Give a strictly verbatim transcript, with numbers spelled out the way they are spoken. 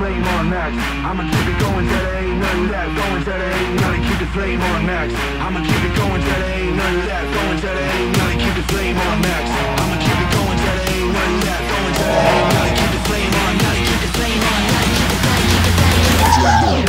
flame on max. I'ma keep it going till there ain't none left. Going till there ain't nothing, keep the flame on max. I'ma keep it going till there ain't none left. Going till there ain't nothing, keep the flame on max. I'ma keep it going till there ain't none left. Going till there ain't nothing, keep the flame on, nothing, keep the flame on, nothing, keep the flame, keep the flame, keep the flame on.